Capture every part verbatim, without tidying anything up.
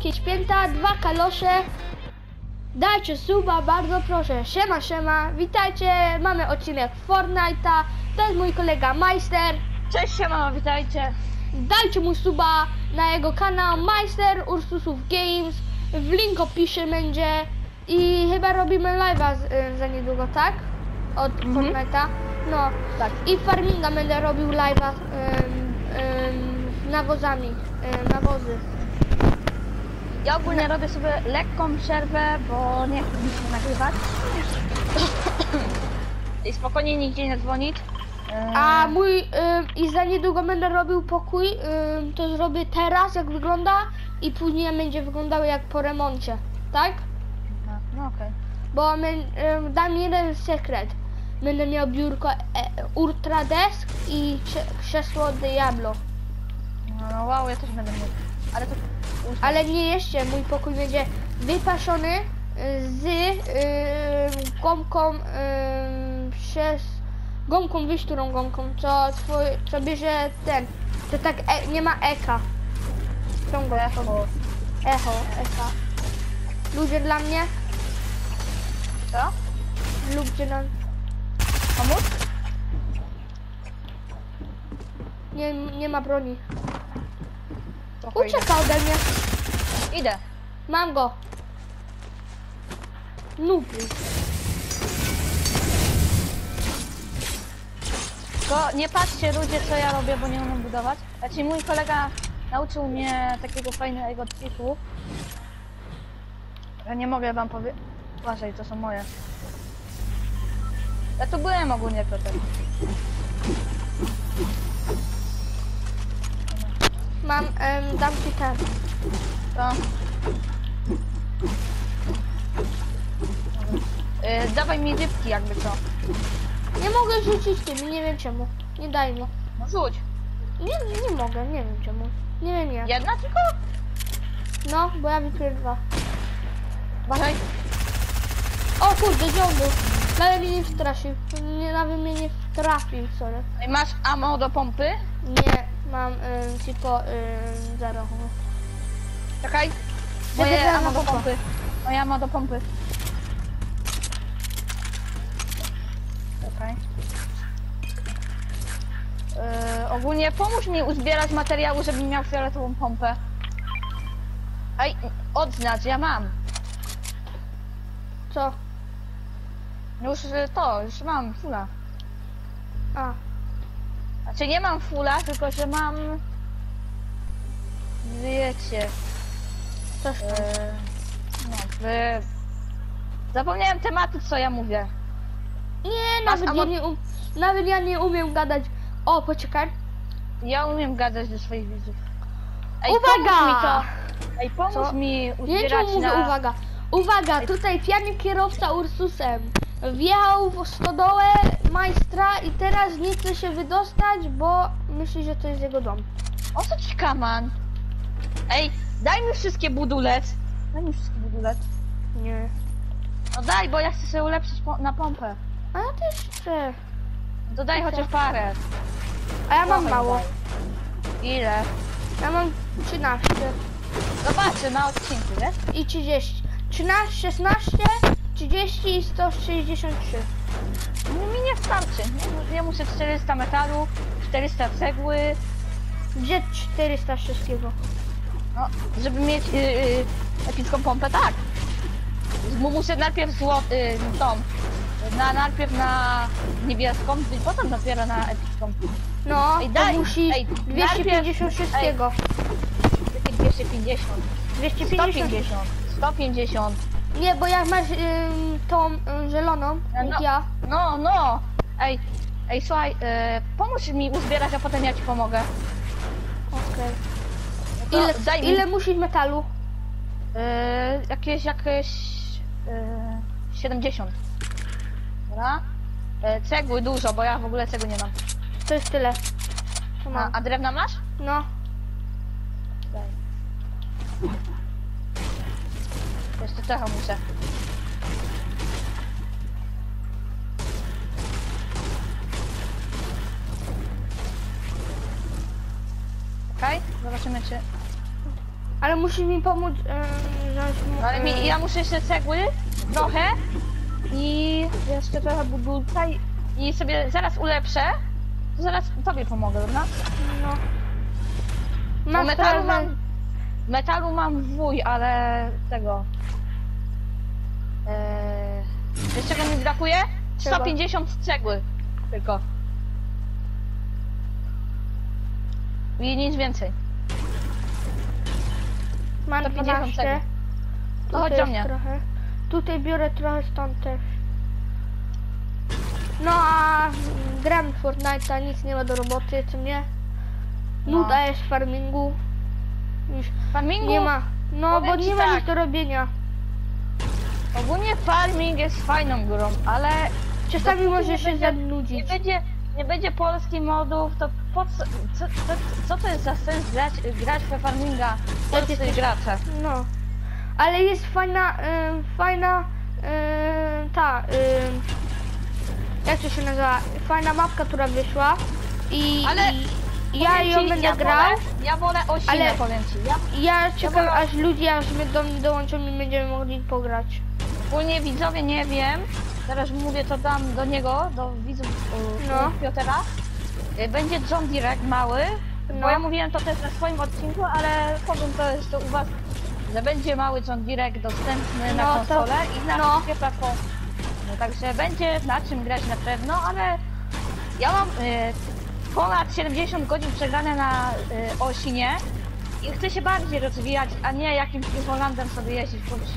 słodkie święta, dwa kalosze. Dajcie suba, bardzo proszę. Siema, siema. Witajcie, mamy odcinek Fortnite'a. To jest mój kolega Majster. Cześć, siema, witajcie. Dajcie mu suba na jego kanał Majster Ursusów Games. W link opisie będzie. I chyba robimy live'a y, za niedługo, tak? Od mhm. Fortnite'a. No. Tak. I farminga będę robił live'a y, y, nawozami. Y, nawozy. Ja ogólnie robię sobie lekką przerwę, bo nie chcę mi się nagrywać. I spokojnie nigdzie nie dzwonić. A mój y, i za niedługo będę robił pokój, y, to zrobię teraz jak wygląda i później będzie wyglądało jak po remoncie, tak? No, no okej. Okay. Bo my, y, dam jeden sekret. Będę miał biurko e, Ultra Desk i krzesło Diablo. No, no wow, ja też będę miał. Ale to... Ale nie jeszcze, mój pokój będzie wypaszony z y, gąbką y, przez gąbką, wiesz którą gąbką, co twój, co bierze ten, to tak e, nie ma eka. Tą Echo. Echo, eka. Ludzie dla mnie. Co? Ludzie dla mnie. Pomóc? Nie, nie ma broni. Trochę Ucieka ode mnie. Idę. Idę. Mam go. Nuby. Tylko nie patrzcie ludzie, co ja robię, bo nie umiem budować. Znaczy mój kolega nauczył mnie takiego fajnego triku. Ja nie mogę wam powiedzieć. Uważaj, to są moje. Ja tu byłem ogólnie Piotr. Mam, em, dam ci ten. To. Yy, dawaj mi rybki jakby co. Nie mogę rzucić tym, nie wiem czemu. Nie daj mu. No rzuć. Nie, nie mogę, nie wiem czemu. Nie wiem jak. Jedna tylko? No, bo ja wypiłem dwa. Uważaj. O kurde, ziąbu. Nawet mnie nie wtrasił. Nie, nawet mnie nie trafił, sorry. I masz ammo do pompy? Nie, mam y, tylko y, zero. Czekaj. Moje Moje ammo ammo do do pompy. Moje ammo do pompy. Czekaj. Yy, ogólnie pomóż mi uzbierać materiały, żebym miał fioletową pompę. Ej, odznacz, ja mam. Co? Już y, to, już mam fula. A. Znaczy nie mam fula, tylko że mam... Wiecie... Coś tam. Yy, no, wy... Zapomniałem tematu, co ja mówię. Nie, Masz nawet ja ammo- nie, um, nawet ja nie umiem gadać. O, poczekaj. Ja umiem gadać do swoich widzów. Uwaga! Pomóż mi to. Ej, pomóż Co? mi Nie uzbierać mówię, na... uwaga. Uwaga, tutaj pijany kierowca Ursusem wjechał w stodołę Majstra i teraz nie chce się wydostać, bo myśli, że to jest jego dom. O co ci kaman? Ej, daj mi wszystkie budulec. Daj mi wszystkie budulec. Nie. No daj, bo ja chcę sobie ulepszyć po na pompę. A ja też chcę. To daj chociaż parę. A ja mam Trochę mało. daj. Ile? Ja mam trzynaście Zobaczę na odcinku, wiesz? i trzydzieści. trzynaście, szesnaście, trzydzieści i sto sześćdziesiąt trzy. No mi nie starczy. Ja, ja muszę czterysta metalu, czterysta cegły. Gdzie czterysta wszystkiego? No, żeby mieć yy, yy, epicką pompę, tak. Bo muszę najpierw złoty, yy, tą, na, najpierw na niebieską, i potem dopiero na epicką. No, Ej, to daj, musi ej, dwieście pięćdziesiąt wszystkiego. Jakie dwieście pięćdziesiąt? dwieście sto pięćdziesiąt. pięćdziesiąt. sto pięćdziesiąt. Nie, bo jak masz ym, tą ym, zieloną, No, jak ja. No, no. Ej, ej, słuchaj, yy, pomóż mi uzbierać, a potem ja ci pomogę. Okej. To Ile, daj mi- ile musisz metalu? Yy, jakieś, jakieś yy, siedemdziesiąt. Dobra. Yy, cegły dużo, bo ja w ogóle cegły nie mam. To jest tyle. To A, mam. a drewna masz? No. Daj. Jeszcze trochę muszę. Okej, okay, zobaczymy czy... Ale musisz mi pomóc, yy, wziąć mu, No ale yy, mi, ja muszę jeszcze cegły, trochę i jeszcze trochę budulca i, i sobie zaraz ulepszę, to zaraz tobie pomogę, dobra? no. Bo Masz metalu teraz- mam, metalu mam wuj, ale tego... Eee, wiesz czego mi brakuje? Czego? sto pięćdziesiąt cegły tylko. I nic więcej. Mam sto pięćdziesiąt dwanaście. cegły. To chodź Tutaj do jest mnie. trochę. Tutaj biorę trochę stąd też. No a gram w Fortnite'a, nic nie ma do roboty, co nie? No. Nuda jest w farmingu. Już Farmingu? nie ma. No powiem bo ci nie ma tak. nic do robienia. Ogólnie farming jest fajną grą, ale Czasami dopóki może nie się będzie- nie zanudzić. będzie, nie będzie polskich modów, to po co, co, co, co to jest za sens grać, grać we farminga polscy jesteś- gracze? No. Ale jest fajna, ym, fajna, ym, ta, ym, jak to się nazywa? Fajna mapka, która wyszła. I, Ale i ja Powiem ją ci, będę ja grał. Wolę, ja wolę osinę, Ale- powiem ci. Ja Ja czekam wolę- aż ludzie aż mnie do mnie dołączą i będziemy mogli pograć. ogólnie widzowie nie wiem, teraz mówię to dam do niego, do widzów y, No. Piotra. Y, Będzie John Direct mały, No. bo ja mówiłem to też na swoim odcinku, ale powiem to jeszcze u was, że będzie mały John Direct dostępny na No, to- konsolę i na no. wszystkie platformy. No, także będzie na czym grać na pewno, ale ja mam y, ponad siedemdziesiąt godzin przegrane na y, Osinie i chcę się bardziej rozwijać, a nie jakimś Holandem sobie jeździć po wsi.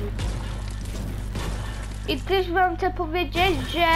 I też wam chcę powiedzieć, że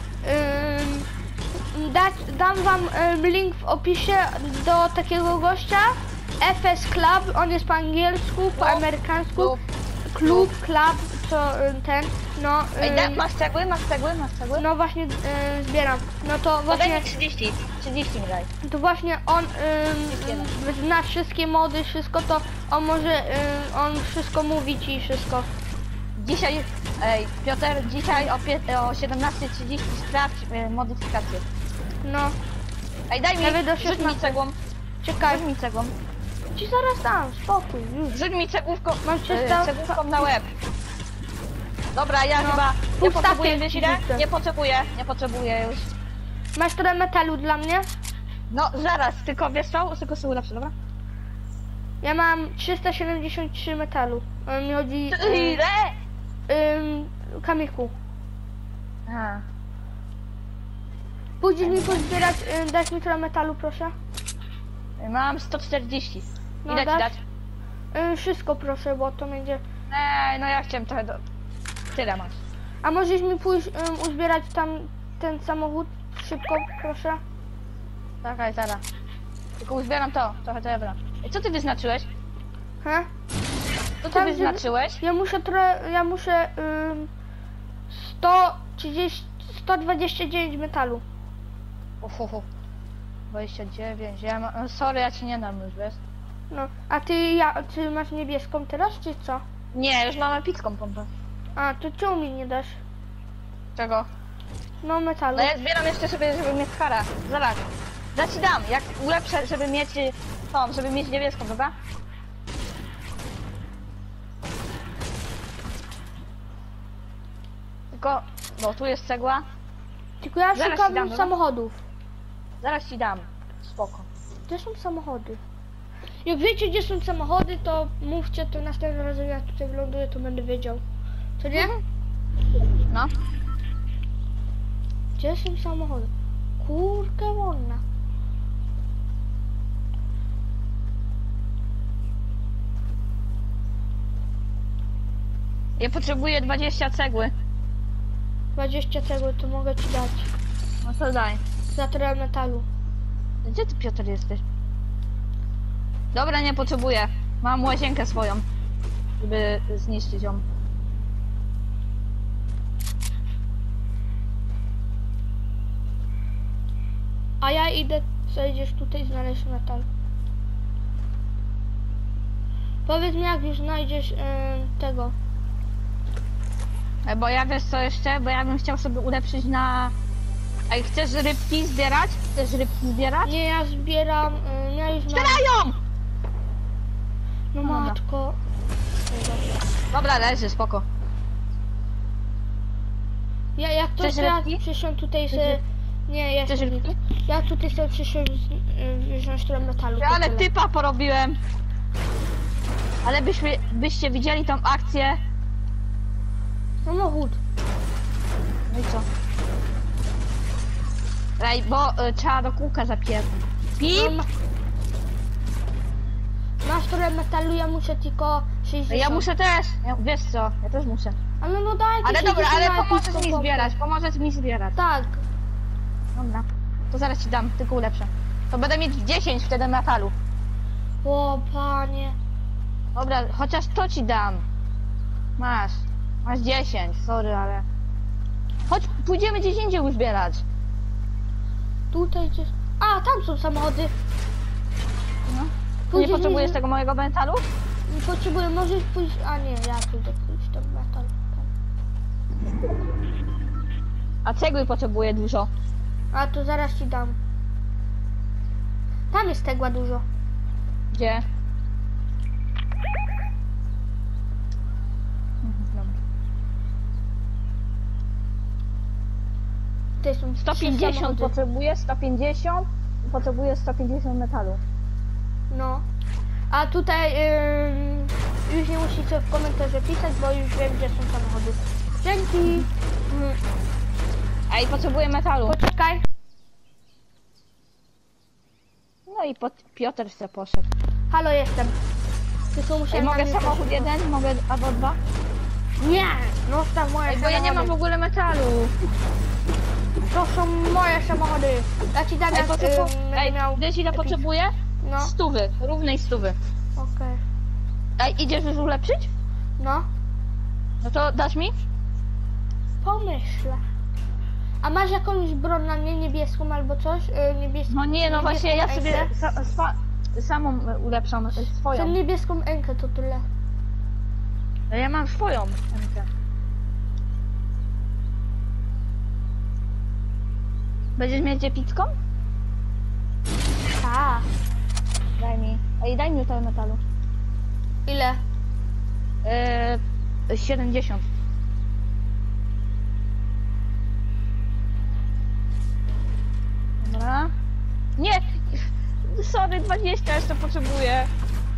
ym, dać, dam wam ym, link w opisie do takiego gościa F S Club, on jest po angielsku, po No. amerykańsku, Klub. klub, club, co ym, ten, no, Ej, da, ym, masz cegły, masz cegły, masz cegły? no właśnie ym, zbieram. No to To daj właśnie, mi trzydzieści, trzydzieści mi daj. to właśnie on ym, zna wszystkie mody, wszystko to, on może, ym, on wszystko mówi ci wszystko. Dzisiaj, ej, Piotr, dzisiaj o, pie- o siedemnasta trzydzieści sprawdź y, modyfikację. No, Ej, daj mi, Nawet do rzuć mi szesnastej. cegłą, czekaj, rzuć mi cegłą, ci zaraz dam, spokój, już. rzuć mi cegłówką, Mam y, trzysta- cegłówką na łeb. Dobra, ja No, chyba, pół nie potrzebuję, stawki wiesz ci ile? rzucę. Nie potrzebuję, nie potrzebuję już. Masz trochę metalu dla mnie? No, zaraz, tylko wiesz co, tylko sobie ulepszę, dobra? Ja mam trzysta siedemdziesiąt trzy metalu. A mi chodzi Ile? ym, kamyku. A. Pójdziesz mi pozbierać, ym, dać mi trochę metalu, proszę? Mam sto czterdzieści. No, Ile ci dasz? dać? Ym, wszystko proszę, bo to będzie... Ej, no ja chciałem trochę do... Tyle masz. A możesz mi pójść ym, uzbierać tam ten samochód? Szybko, proszę. Czekaj, zaraz. Tylko uzbieram to, trochę to ja biorę. Ej, co ty wyznaczyłeś? He? Co ty Tam, wyznaczyłeś? Ja muszę trochę, ja muszę ym, sto trzydzieści, sto dwadzieścia dziewięć metalu. Uhuhu. dwadzieścia dziewięć, ja ma... no, sorry, ja ci nie dam już, wiesz? No, a ty, ja, ty masz niebieską teraz, czy co? Nie, już mam epicką pompę. A, to czemu mi nie dasz? Czego? No, metalu. No ja zbieram jeszcze sobie, żeby mieć kara. Zaraz. Ja ci dam, jak ulepszę, żeby mieć y, tą, żeby mieć niebieską, dobra? Tylko, no tu jest cegła. Tylko ja Zaraz ci szukam dam, dobra? samochodów. Zaraz ci dam. Spoko. Gdzie są samochody? Jak wiecie, gdzie są samochody, to mówcie, to następnym razem jak tutaj wyląduję, to będę wiedział. Co nie? No. Gdzie są samochody? Kurka wolna. Ja potrzebuję dwadzieścia cegły. dwadzieścia cegły, to mogę ci dać. No to daj. Za trochę metalu. Gdzie ty, Piotr, jesteś? Dobra, nie potrzebuję. Mam łazienkę swoją, żeby zniszczyć ją. A ja idę, co idziesz tutaj znaleźć metal. Powiedz mi, jak już znajdziesz yy, tego. E, Bo ja wiesz co jeszcze? Bo ja bym chciał sobie ulepszyć na... Ej, chcesz rybki zbierać? Chcesz rybki zbierać? Nie, ja zbieram, yy, ja już mam... Zbierają! No dobra. matko. Dobra, leży, spoko. Ja jak to Chcesz ja rybki? przyszłam tutaj Chcesz se... ryb- Nie, ja Chcesz chcę rybki? Ja tutaj sobie przyszłam z- y, wziąć trochę metalu. to Ale tyle. typa porobiłem. Ale byśmy, byście widzieli tą akcję. Samochód. No i co? Ej, bo y, trzeba do kółka zapierdolić. No, Pip! ma... Masz trochę metalu, ja muszę tylko sześćdziesiąt. Ja muszę też. Ja, wiesz co? Ja też muszę. Ale no daj Ale ci dobra, sześćdziesiąt ale na pomożesz epicką mi pompę. zbierać, pomożesz mi zbierać. Tak. Dobra. To zaraz ci dam, tylko ulepszę. To będę mieć dziesięć wtedy metalu. O panie. Dobra, chociaż to ci dam. Masz. Masz dziesięć, sorry, ale... Chodź, pójdziemy gdzieś indziej uzbierać. Tutaj gdzieś... A, tam są samochody. No. Ty nie Pójdziesz potrzebujesz mi- tego mojego metalu? Nie potrzebuję, możesz pójść... A nie, ja pójdę pójść tam metal. Tam. A cegły potrzebuję dużo. A to zaraz ci dam. Tam jest tegła dużo. Gdzie? Mhm, dobra. Tutaj są sto trzy pięćdziesiąt samochody. potrzebuję, sto pięćdziesiąt i potrzebuję sto pięćdziesiąt metalu. No. A tutaj ym, już nie musicie w komentarzu pisać, bo już wiem, gdzie są samochody. Dzięki. Mm, Ej, potrzebuję metalu. Poczekaj. No i pot... Piotr se poszedł. Halo, jestem. Tylko Ej, musiałem mogę na mnie samochód poszukać. jeden? Mogę albo dwa? Nie! No staw moje Ej, bo ja nie mam w samochody. ogóle metalu. To są moje samochody. Ja ci dam Ej, jak potrzebu... ym, będę Ej, miał... wiesz ile epic. potrzebuję? No, Stówy, równej stówy. okej. Ej, idziesz już ulepszyć? No, No to dasz mi? pomyślę. A masz jakąś broń na mnie niebieską albo coś? Yy, niebies... No nie, no właśnie ja niebieską sobie enkę? sa, swa, samą e, ulepszam e, Chcę swoją. niebieską enkę, to tyle. No ja mam swoją rękę. Będziesz mieć epicką? Tak. Daj mi. Ej, daj mi tego metalu. Ile? Eee, siedemdziesiąt. Dobra. Nie! Sorry, dwadzieścia jeszcze potrzebuję.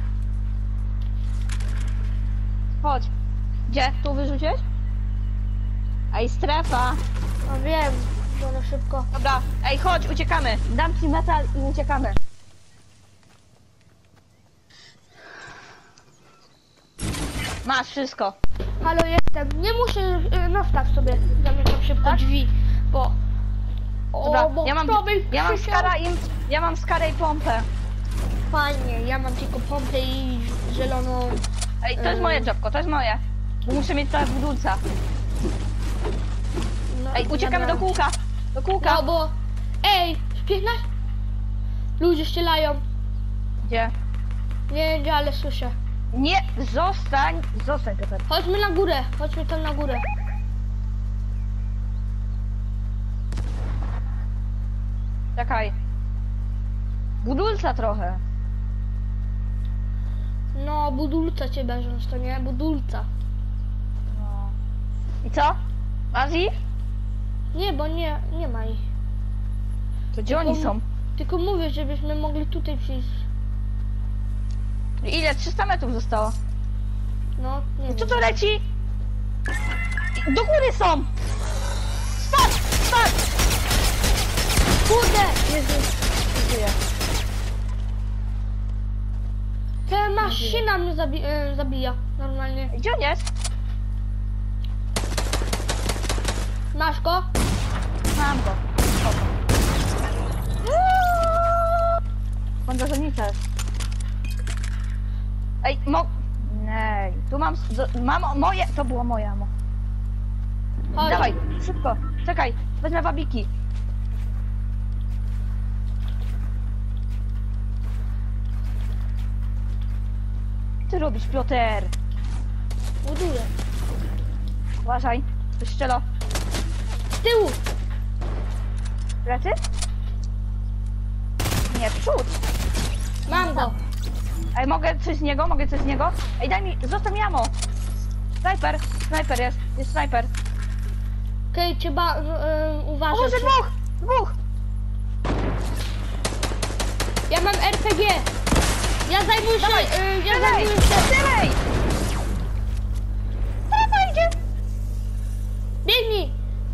Chodź. Gdzie? Tu wyrzuciłeś? Ej, strefa. No wiem, bardzo szybko. Dobra, ej, chodź, uciekamy. Dam ci metal i uciekamy. Masz wszystko. Halo, jestem. Nie muszę, yy, no wstaw sobie. Zamykam szybko Tak? drzwi, bo... Dobra, O, bo ja mam, kto by ja mam krzyczał? skara i, ja mam skarę i pompę. Fajnie, ja mam tylko pompę i zieloną... Ej, to jest Ym. moje drzewko, to jest moje. Bo muszę mieć trochę budulca. No, Ej, uciekamy dobra. do kółka. Do kółka. No bo... Ej, śpiewnaś? Ludzie strzelają. Gdzie? Nie wiem gdzie, ale słyszę. Nie, zostań, zostań Piotr. Chodźmy na górę, chodźmy tam na górę. Czekaj. Budulca trochę. No, budulca cię bierzesz, to nie? Budulca. No. I co? Masz ich? Nie, bo nie, nie ma ich. To gdzie oni są? Tylko mówię, żebyśmy mogli tutaj przyjść. Ile? trzysta metrów zostało. No, nie Co wiem. to leci? Do góry są! Spadł! Spadł! Kurde! Jezu. Żyję. Ta maszyna mnie zabi e, zabija, normalnie. Gdzie on jest? Masz go? Mam go. Bandażownica jest. Ej, mo... Nej, tu mam... do- Mam moje... To było moje, amo. Chodź. Dawaj, szybko. Czekaj, wezmę wabiki. Ty robisz, Piotr? Buduję. Uważaj, coś strzela. Z tyłu! Plecy? Nie, przód. Mam go. Ej, mogę coś z niego? Mogę coś z niego? Ej, daj mi, zostaw mi ammo. Snajper, snajper jest, jest snajper. Okej, trzeba y, O uważać. Boże, dwóch! Dwóch! Ja mam R P G. Ja zajmuję się... Dawaj, Y, ja strzelaj! zajmuję się... Strzelaj! Strzelaj, idzie! Biegnij!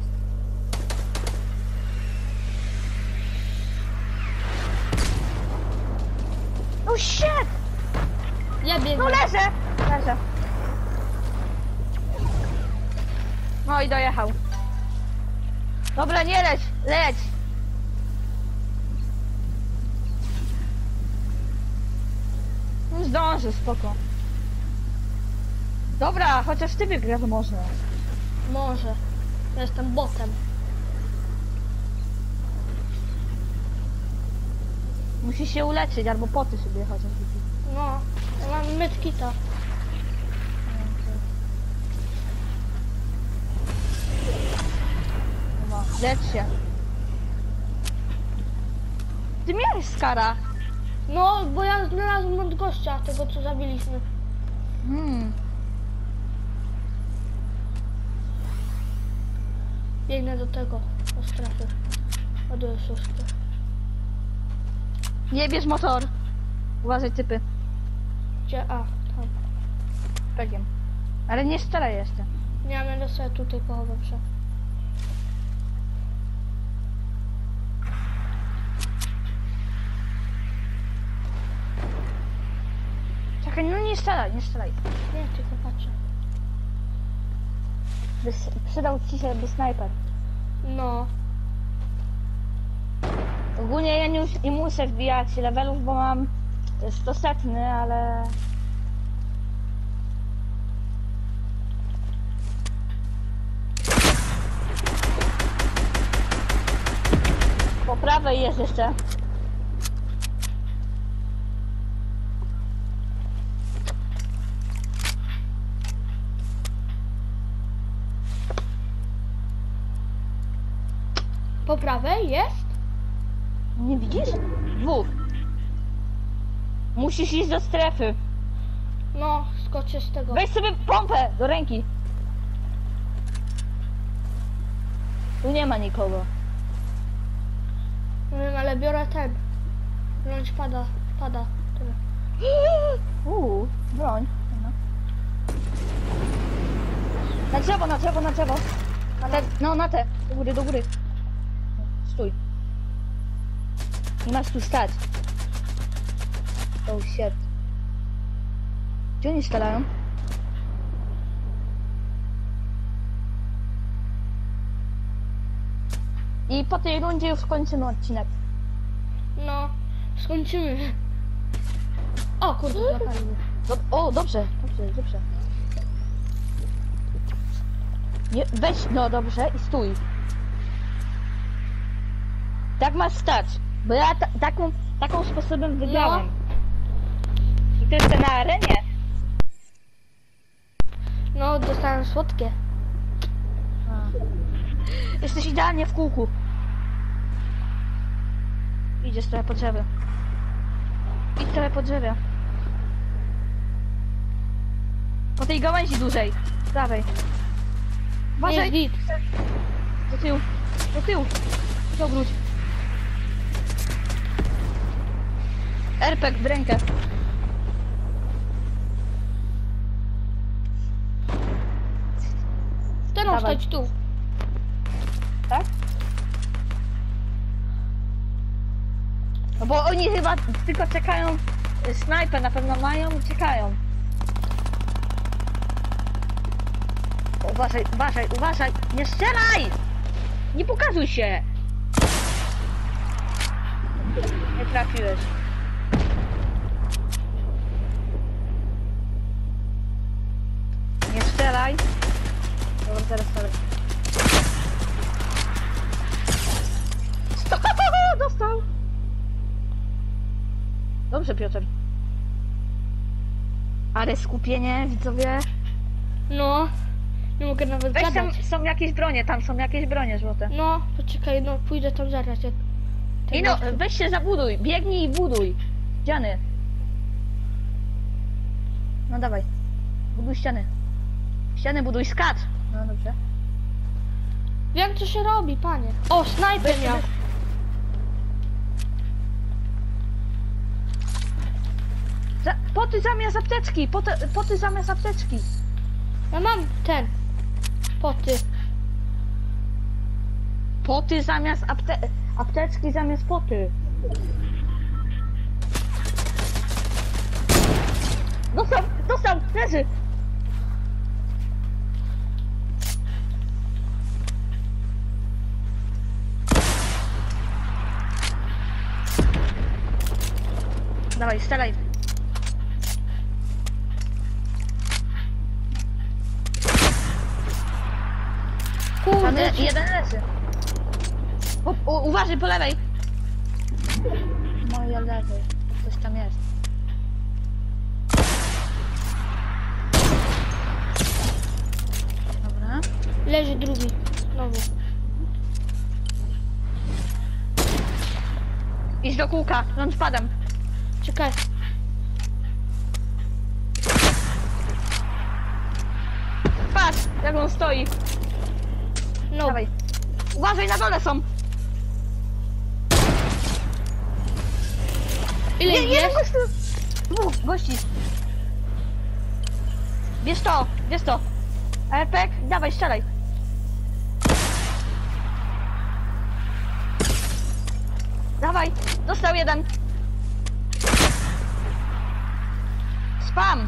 No shit! Ja biegnę. No leżę! Leżę. No i dojechał. Dobra, nie leć, leć! No zdążę, spoko. Dobra, chociaż ty wygrasz może. Może. Ja jestem botem. Musisz się uleczyć, albo poty sobie chociaż wypić. No, ja mam medkita. Dobra, lecz się. Ty miałeś skara. No, bo ja znalazłem od gościa tego, co zabiliśmy. Hmm. Biegnę do tego, do strefy. Ładuję szóstkę. Nie bierz motor. Uważaj, typy. Gdzie? A, tam. Pegiem. Ale nie strzelaj jeszcze. Nie, będę sobie tutaj pochowam się. Czekaj, no nie strzelaj, nie strzelaj. Nie, tylko patrzę. Bys, przydał ci się by snajper. No. Ogólnie ja nie, nie muszę wbijać levelów, bo mam stosetny, ale... Po prawej jest jeszcze. Po prawej jest? Nie widzisz? Dwóch. Musisz iść do strefy. No, skoczę z tego. Weź sobie pompę do ręki. Tu nie ma nikogo. Nie wiem, ale biorę ten. Wręcz pada, pada. Tyle. Uuu, broń. No. Na drzewo, na drzewo, na drzewo. Na te, no na te. Do góry, do góry. Stój. Nie masz tu stać. Oh shit. Gdzie oni strzelają? I po tej rundzie już kończymy odcinek. No, skończymy. O kurde, złapali mnie. Do, o, dobrze, dobrze, dobrze. Nie, weź, no dobrze i stój. Tak masz stać, bo ja ta, taką, taką sposobem wygrałem. I to jeszcze na arenie. No, dostałem słodkie. A. Jesteś idealnie w kółku. Idziesz trochę po drzewie. Idź trochę po drzewie. Po tej gałęzi dużej. Z prawej. Uważaj. Nie, git. Do tyłu. Do tyłu. Zawróć. R P G w rękę. Ten Dawaj. stać tu. Tak? No bo oni chyba tylko czekają. Snajper na pewno mają i czekają. Uważaj, uważaj, uważaj! Nie strzelaj! Nie pokazuj się! Nie trafiłeś. Nie strzelaj. Dobra, zaraz strzelaj. Dostał! Dobrze, Piotr. Ale skupienie, widzowie. No, nie mogę nawet Weź tam, gadać. są jakieś bronie, tam są jakieś bronie złote. No, poczekaj, no pójdę tam zaraz. Jak... I no, weź się zabuduj, biegnij i buduj. Dziany. No dawaj. Buduj ściany. Ściany buduj, skacz. No dobrze. Wiem co się robi, panie. O, snajper Weź, miał. weź. Za, poty zamiast apteczki, poty, poty zamiast apteczki. Ja mam ten. Poty. Poty zamiast apte, apteczki zamiast poty. Dostał, dostał, leży. Dawaj, strzelaj. Kurde, Mamy czy... jeden leży. O, u, uważaj po lewej. Moje lewej. Coś tam jest. Dobra. leży drugi. Znowu. Idź do kółka, launchpadem. Czekaj. Patrz, jak on stoi. No. Dawaj. Uważaj, na dole są. Ile Nie, ich jeden jest? gościu. Dwóch gości. Bierz to, bierz to. Epek, dawaj, strzelaj. Dawaj, dostał jeden. Spam.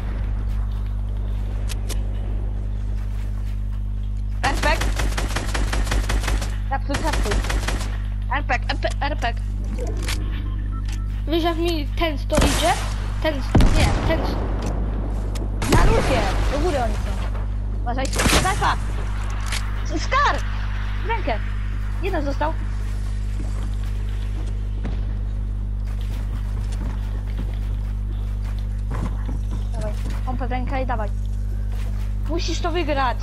Epek. Kapsuj, kapsuj. Epek, epek, epek. Wiesz jak mi ten sto idzie? Ten, nie, ten. Na luzie! Do góry oni są. Uważaj. Snajpa! Skar! W rękę. Jeden został. Dawaj. Pompę w rękę i dawaj. Musisz to wygrać.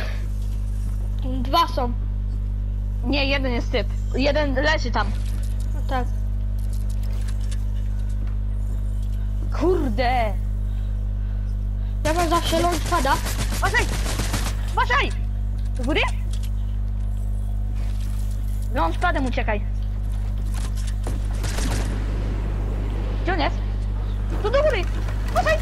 Dwa są. Nie, jeden jest typ. Jeden leży tam. No tak. Kurde! Ja mam zawsze launchpada. Uważaj! Uważaj! Do góry? Launchpadem uciekaj. Gdzie on jest? Tu do góry! Uważaj!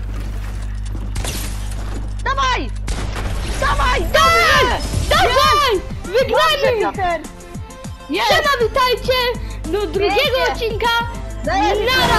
Dawaj! Dawaj! Dawaj! Dawaj! Wygramy! Piotr! Jest! Siema, witajcie do drugiego Pięknie. odcinka. Cześć. Na